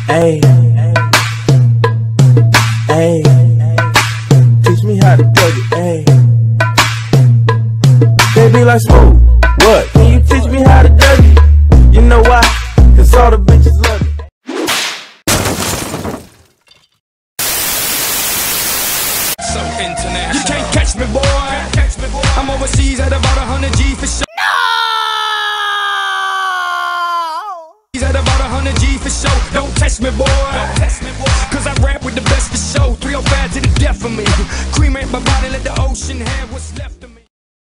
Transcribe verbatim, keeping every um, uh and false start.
Ayy, ayy, teach me how to plug it, ayy. They be like, Smooth, what? Can you teach me how to plug it? You know why? Cause all the bitches love it. So international. You can't catch me, boy. Catch me, boy. I'm overseas at about a hundred G for sure. No! He's at about a hundred G for show. Don't test me, boy. Don't test me, boy. Cause I rap with the best for show. three oh five to the death of me. Cremate my body, let the ocean have what's left.